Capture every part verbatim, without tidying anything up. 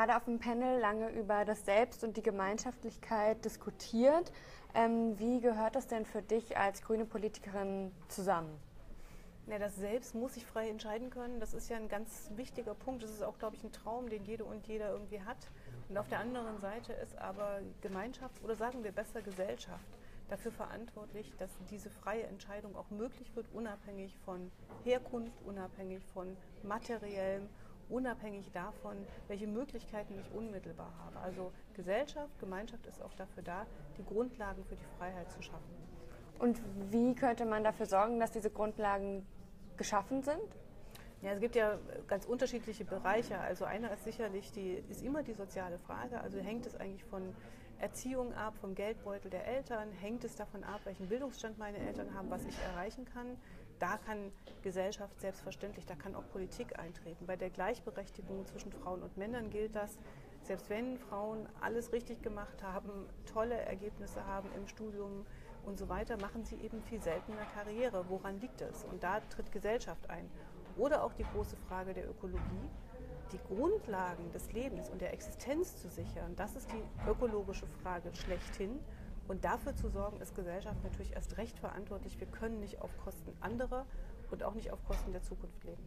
gerade auf dem Panel lange über das Selbst und die Gemeinschaftlichkeit diskutiert. Ähm, wie gehört das denn für dich als grüne Politikerin zusammen? Ja, das Selbst muss sich frei entscheiden können. Das ist ja ein ganz wichtiger Punkt. Das ist auch, glaube ich, ein Traum, den jede und jeder irgendwie hat. Und auf der anderen Seite ist aber Gemeinschaft oder sagen wir besser Gesellschaft dafür verantwortlich, dass diese freie Entscheidung auch möglich wird, unabhängig von Herkunft, unabhängig von materiellem, unabhängig davon, welche Möglichkeiten ich unmittelbar habe. Also Gesellschaft, Gemeinschaft ist auch dafür da, die Grundlagen für die Freiheit zu schaffen. Und wie könnte man dafür sorgen, dass diese Grundlagen geschaffen sind? Ja, es gibt ja ganz unterschiedliche Bereiche. Also einer ist sicherlich die, ist immer die soziale Frage. Also hängt es eigentlich von Erziehung ab, vom Geldbeutel der Eltern, hängt es davon ab, welchen Bildungsstand meine Eltern haben, was ich erreichen kann. Da kann Gesellschaft selbstverständlich, da kann auch Politik eintreten. Bei der Gleichberechtigung zwischen Frauen und Männern gilt das, selbst wenn Frauen alles richtig gemacht haben, tolle Ergebnisse haben im Studium und so weiter, machen sie eben viel seltener Karriere. Woran liegt es? Und da tritt Gesellschaft ein. Oder auch die große Frage der Ökologie, die Grundlagen des Lebens und der Existenz zu sichern. Das ist die ökologische Frage schlechthin. Und dafür zu sorgen, ist Gesellschaft natürlich erst recht verantwortlich. Wir können nicht auf Kosten anderer und auch nicht auf Kosten der Zukunft leben.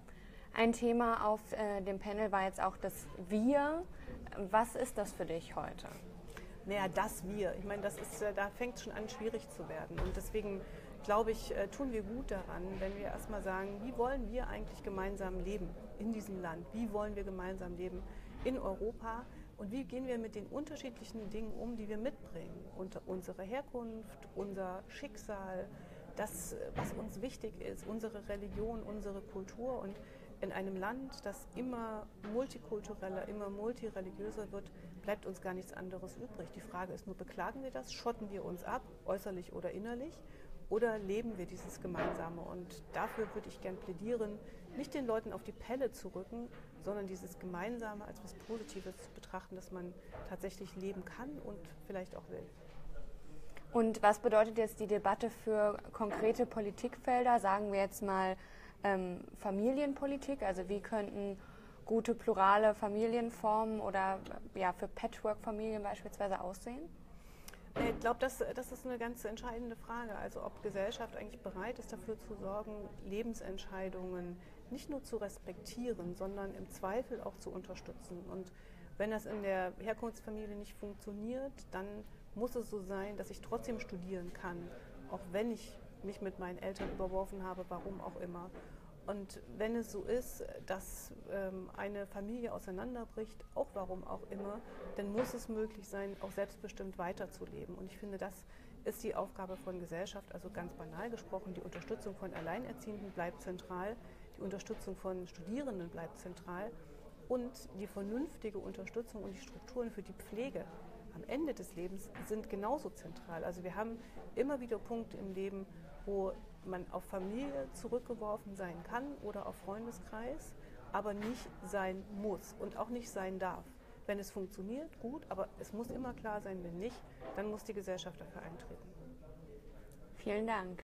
Ein Thema auf äh, dem Panel war jetzt auch das Wir. Was ist das für dich heute? Naja, das Wir. Ich meine, das ist, da fängt es schon an, schwierig zu werden. Und deswegen, glaube ich, tun wir gut daran, wenn wir erstmal sagen, wie wollen wir eigentlich gemeinsam leben in diesem Land? Wie wollen wir gemeinsam leben in Europa? Und wie gehen wir mit den unterschiedlichen Dingen um, die wir mitbringen? Und unsere Herkunft, unser Schicksal, das, was uns wichtig ist, unsere Religion, unsere Kultur. Und in einem Land, das immer multikultureller, immer multireligiöser wird, bleibt uns gar nichts anderes übrig. Die Frage ist nur, beklagen wir das, schotten wir uns ab, äußerlich oder innerlich, oder leben wir dieses Gemeinsame? Und dafür würde ich gern plädieren, nicht den Leuten auf die Pelle zu rücken, sondern dieses Gemeinsame als etwas Positives zu betrachten, dass man tatsächlich leben kann und vielleicht auch will. Und was bedeutet jetzt die Debatte für konkrete Politikfelder? Sagen wir jetzt mal ähm, Familienpolitik, also wie könnten gute plurale Familienformen oder ja, für Patchwork-Familien beispielsweise aussehen? Ich glaube, das, das ist eine ganz entscheidende Frage. Also ob Gesellschaft eigentlich bereit ist, dafür zu sorgen, Lebensentscheidungen nicht nur zu respektieren, sondern im Zweifel auch zu unterstützen. Und wenn das in der Herkunftsfamilie nicht funktioniert, dann muss es so sein, dass ich trotzdem studieren kann, auch wenn ich mich mit meinen Eltern überworfen habe, warum auch immer. Und wenn es so ist, dass ähm, eine Familie auseinanderbricht, auch warum auch immer, dann muss es möglich sein, auch selbstbestimmt weiterzuleben. Und ich finde, das ist die Aufgabe von Gesellschaft, also ganz banal gesprochen, die Unterstützung von Alleinerziehenden bleibt zentral, die Unterstützung von Studierenden bleibt zentral und die vernünftige Unterstützung und die Strukturen für die Pflege am Ende des Lebens sind genauso zentral. Also wir haben immer wieder Punkte im Leben, wo man auf Familie zurückgeworfen sein kann oder auf Freundeskreis, aber nicht sein muss und auch nicht sein darf. Wenn es funktioniert, gut, aber es muss immer klar sein, wenn nicht, dann muss die Gesellschaft dafür eintreten. Vielen Dank.